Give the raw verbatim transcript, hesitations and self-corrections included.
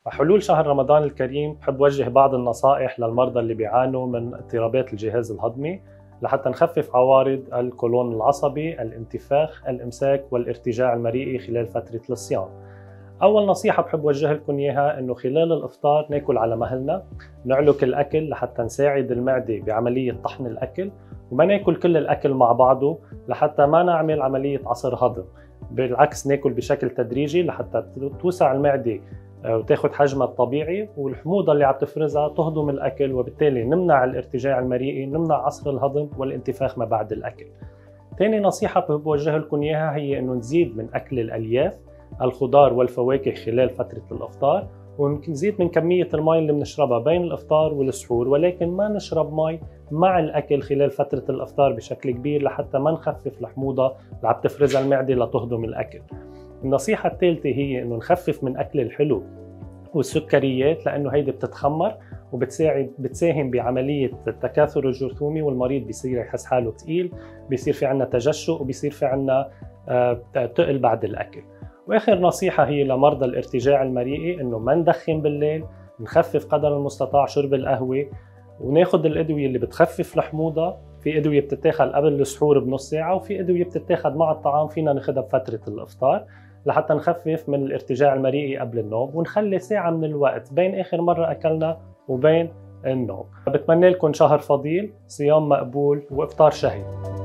حلول شهر رمضان الكريم بحب وجه بعض النصائح للمرضى اللي بيعانوا من اضطرابات الجهاز الهضمي لحتى نخفف عوارض القولون العصبي، الانتفاخ، الإمساك والارتجاع المريئي خلال فترة الصيام. أول نصيحة بحب وجه لكم إياها إنه خلال الإفطار ناكل على مهلنا، نعلك الأكل لحتى نساعد المعدة بعملية طحن الأكل، وما ناكل كل الأكل مع بعضه لحتى ما نعمل عملية عصر هضم. بالعكس ناكل بشكل تدريجي لحتى توسع المعدة وتاخد حجمها الطبيعي، والحموضة اللي عم تفرزها تهضم الأكل، وبالتالي نمنع الارتجاع المريئي، نمنع عصر الهضم والانتفاخ ما بعد الأكل. تاني نصيحة بوجه لكم إياها هي إنه نزيد من أكل الألياف، الخضار والفواكه خلال فترة الإفطار، ونزيد من كمية الماء اللي بنشربها بين الإفطار والسحور، ولكن ما نشرب ماء مع الأكل خلال فترة الإفطار بشكل كبير لحتى ما نخفف الحموضة اللي عم تفرزها المعدة لتهضم الأكل. النصيحة الثالثة هي إنه نخفف من أكل الحلو والسكريات، لأنه هيدي بتتخمر وبتساعد بتساهم بعملية التكاثر الجرثومي، والمريض بيصير يحس حاله ثقيل، بيصير في عنا تجشؤ، وبيصير في عنا تقل بعد الأكل. وآخر نصيحة هي لمرضى الارتجاع المريئي إنه ما ندخن بالليل، نخفف قدر المستطاع شرب القهوة، وناخد الأدوية اللي بتخفف الحموضة. في أدوية بتتاخد قبل السحور بنص ساعة، وفي أدوية بتتاخد مع الطعام فينا ناخدها بفترة الإفطار لحتى نخفف من الارتجاع المريئي قبل النوم، ونخلي ساعة من الوقت بين آخر مرة أكلنا وبين النوم. بتمنى لكم شهر فضيل، صيام مقبول، وإفطار شهي.